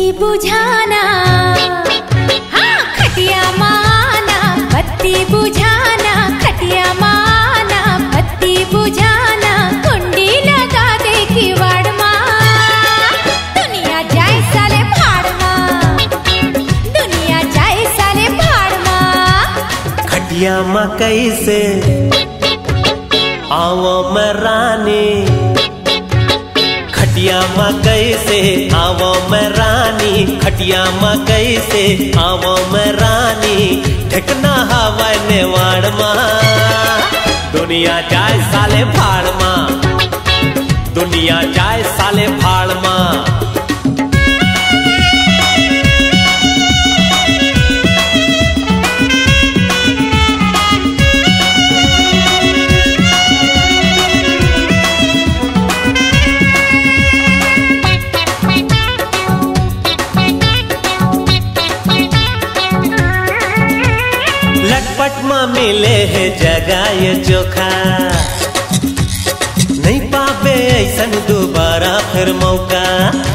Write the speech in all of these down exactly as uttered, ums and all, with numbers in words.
बुझाना, हाँ खटिया माना बत्ती बुझाना, खटिया माना बत्ती बुझाना, कुंडी लगा दे किवाड़ माँ, दुनिया जाए साले भाड़ माँ, दुनिया जाए साले भाड़ माँ। खटिया माँ कैसे आवो मैं रानी, खटिया माँ कैसे आवो मैं रानी, खटिया माँ कैसे आवो मैं रानी, ठिकना हवा नेवाड़ माँ, दुनिया जाए साले भाड़ माँ, दुनिया जाए साले भाड़ माँ। लटपट माँ मिले है जगह ये चोखा, नहीं पावे ऐसन दोबारा फिर मौका,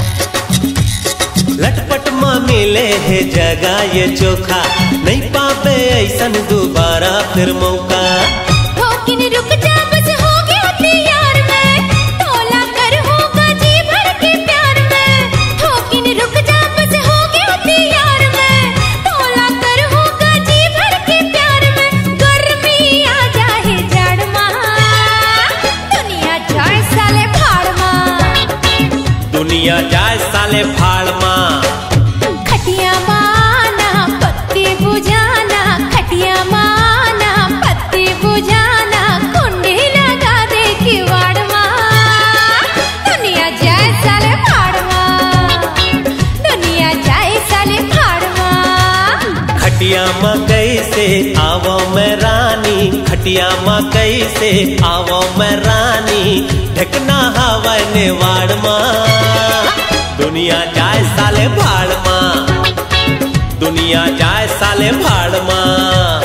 लटपट माँ मिले है जगह ये चोखा, नहीं पावे ऐसन दोबारा फिर मौका। होकिन रुक जा बस हो गया तैयार मैं, तोला कर होगा जी भर के प्यार में, होकिन रुक जा बस हो गया तैयार मैं, तोला कर होगा जी भर के प्यार में, गर्मी आ जाए जड़ माँ, दुनिया जाए साले भाड़ माँ, दुनिया जाए साले भाड़ माँ। खटिया माना पत्ती बुझाना, खटिया माना पत्ती बुझाना, कुंडी लगा दे किवाड़ माँ, दुनिया जाए साले भाड़ माँ, दुनिया जाए साले भाड़ माँ। खटिया माँ कैसे आवो मैं रानी, खटिया माँ कैसे आवो मैं रानी, ढकना हवा नेवाड़ माँ, दुनिया जाए साले भाड़ माँ, दुनिया जाए साले भाड़ माँ।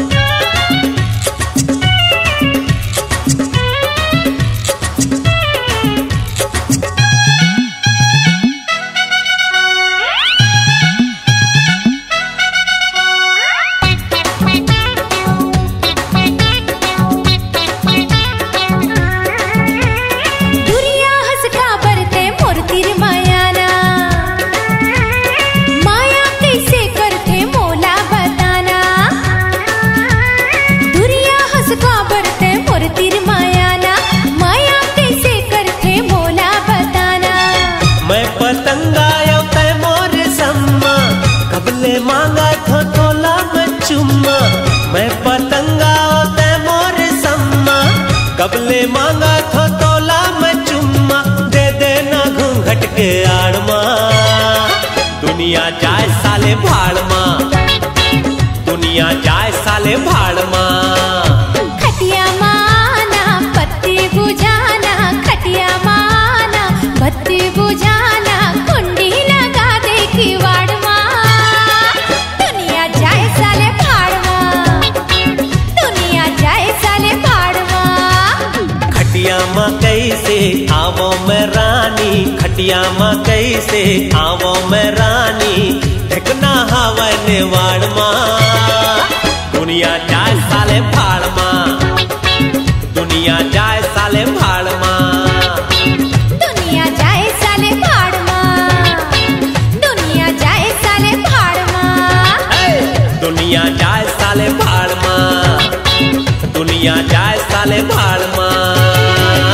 मांगा थो तोला में चुम्मा, मैं पतंगा ते मोर सम्मा, कबले मांगा थो तोला में चुम्मा, दे देना घूंघट के आड़ माँ, दुनिया जाए साले भाड़ माँ, दुनिया जाए साले भाड़ माँ। खटिया माना पत्ती बुझाना, खटिया माना बत्ती बुझाना, कुंडी लगा दे किवाड़ माँ, दुनिया जाए साले भाड़ माँ, दुनिया जाए साले भाड़ माँ। खटिया माँ कैसे आवो मैं रानी, खटिया माँ कैसे आवो मैं रानी, ढकना हवा नेवाड़ माँ, दुनिया जाए साले भाड़ माँ, दुनिया जाए साले भाड़ माँ, दुनिया जाए साले भाड़ माँ, दुनिया जाए साले भाड़ माँ, दुनिया जाए साले भाड़ माँ, दुनिया जाए साले भाड़ माँ।